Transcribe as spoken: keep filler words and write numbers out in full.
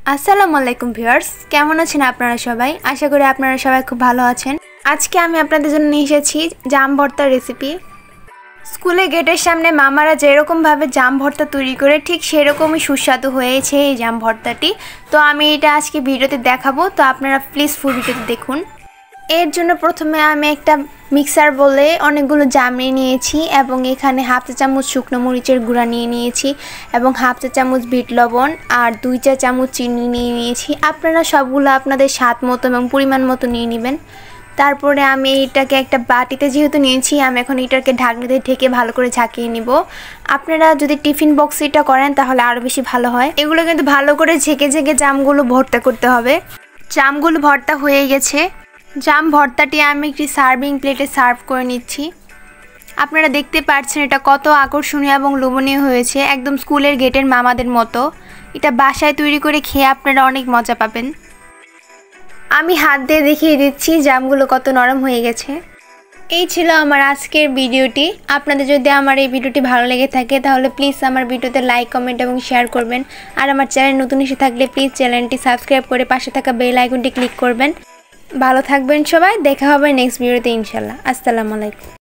আসসালামু আলাইকুম ভিউয়ার্স, কেমন আছেন আপনারা সবাই? আশা করি আপনারা সবাই খুব ভালো আছেন। আজকে আমি আপনাদের জন্য নিয়ে এসেছি জাম ভর্তার রেসিপি। স্কুলে গেটের সামনে মামারা যেরকমভাবে জাম ভর্তা তৈরি করে ঠিক সেরকমই সুস্বাদু হয়েছে এই জাম ভর্তাটি। তো আমি এটা আজকে ভিডিওতে দেখাবো, তো আপনারা প্লিজ ফুল ভিডিওতে দেখুন। এর জন্য প্রথমে আমি একটা মিক্সার বলে অনেকগুলো জাম নিয়ে নিয়েছি এবং এখানে হাফ চা চামচ শুকনো মরিচের গুঁড়া নিয়ে নিয়েছি এবং হাফ চা চামচ বিট লবণ আর দুই চা চামচ চিনি নিয়ে নিয়েছি। আপনারা সবগুলো আপনাদের স্বাদ মতো এবং পরিমাণ মতো নিয়ে নেবেন। তারপরে আমি এটাকে একটা বাটিতে যেহেতু নিয়েছি, আমি এখন এটাকে ঢাকনা দিয়ে ঢেকে ভালো করে ঝাঁকিয়ে নিব। আপনারা যদি টিফিন বক্সে এটা করেন তাহলে আরও বেশি ভালো হয়। এগুলো কিন্তু ভালো করে ঝেঁকে ঝেঁকে জামগুলো ভর্তা করতে হবে। জামগুলো ভর্তা হয়ে গেছে। জাম ভর্তাটি আমি একটি সার্ভিং প্লেটে সার্ভ করে নিচ্ছি। আপনারা দেখতে পাচ্ছেন এটা কত আকর্ষণীয় এবং লোভনীয় হয়েছে, একদম স্কুলের গেটের মামাদের মতো। এটা বাসায় তৈরি করে খেয়ে আপনারা অনেক মজা পাবেন। আমি হাত দিয়ে দেখিয়ে দিচ্ছি জামগুলো কত নরম হয়ে গেছে। এই ছিল আমার আজকের ভিডিওটি। আপনাদের যদি আমার এই ভিডিওটি ভালো লেগে থাকে তাহলে প্লিজ আমার ভিডিওতে লাইক, কমেন্ট এবং শেয়ার করবেন। আর আমার চ্যানেল নতুন এসে থাকলে প্লিজ চ্যানেলটি সাবস্ক্রাইব করে পাশে থাকা বেল আইকনটি ক্লিক করবেন। ভালো থাকবেন সবাই, দেখা হবে নেক্সট ভিডিওতে ইনশাল্লাহ। আসসালামু আলাইকুম।